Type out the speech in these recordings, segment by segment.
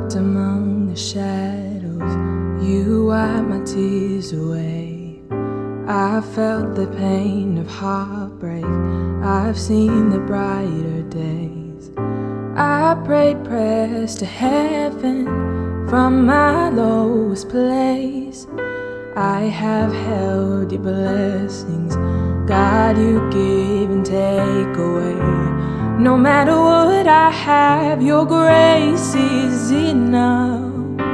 walked among the shadows, you wiped my tears away. I felt the pain of heartbreak, I've seen the brighter days. I prayed prayers to heaven from my lowest place. I have held your blessings, God, you give and take away. No matter what I have, your grace is enough.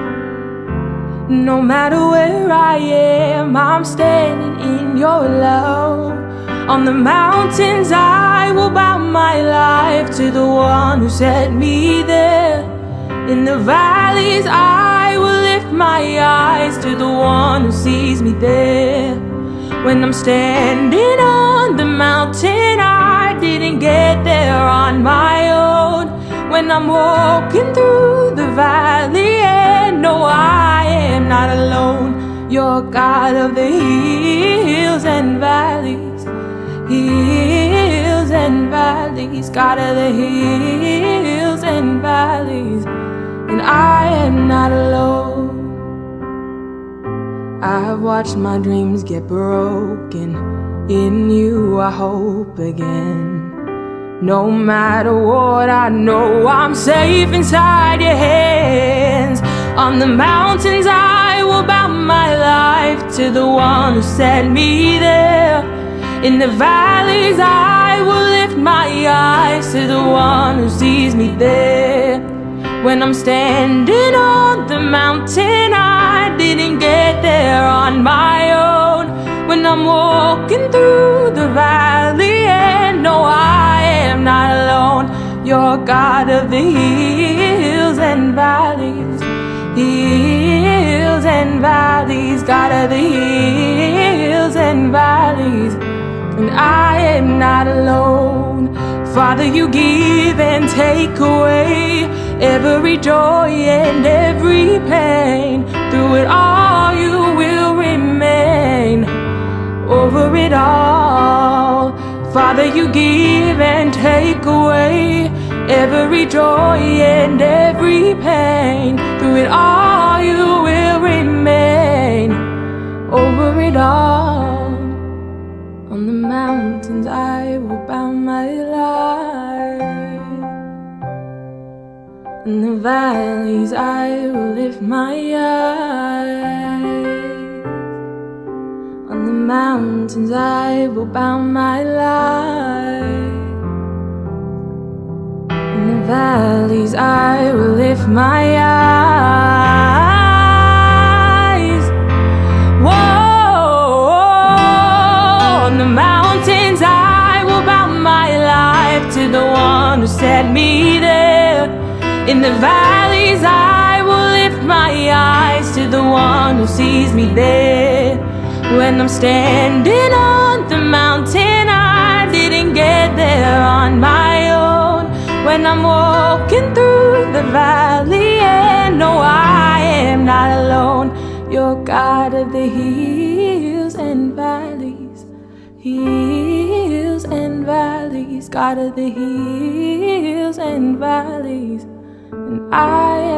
No matter where I am, I'm standing in your love. On the mountains I will bow my life to the one who set me there. In the valleys I will lift my eyes to the one who sees me there. When I'm standing on the mountain, I didn't get there on my own. When I'm walking through the valley, and no, I am not alone. You're God of the hills and valleys, hills and valleys, God of the hills and valleys, and I am not alone. I've watched my dreams get broken, in you I hope again. No matter what, I know I'm safe inside your hands. On the mountains I will bow my life to the one who set me there. In the valleys I will lift my eyes to the one who sees me there. When I'm standing on the mountain, I didn't get there on my own. When I'm walking through the valley, and no, I am not alone. You're God of the hills and valleys, hills and valleys, God of the hills and valleys, and I am not alone. Father, you give and take away every joy and every pain. Through it all you will remain. Over it all, Father, you give and take away every joy and every pain. Through it all you will remain. Over it all, on the mountains I will bow my life. In the valleys I will lift my eyes. On the mountains I will bow my life. In the valleys I will lift my eyes. Whoa, on the mountains I will bow my life to the one who set me there. In the valleys I will lift my eyes to the one who sees me there. When I'm standing on the mountain, I didn't get there on my own. When I'm walking through the valley, and no, I am not alone. You're God of the hills and valleys, hills and valleys, God of the hills and valleys, and I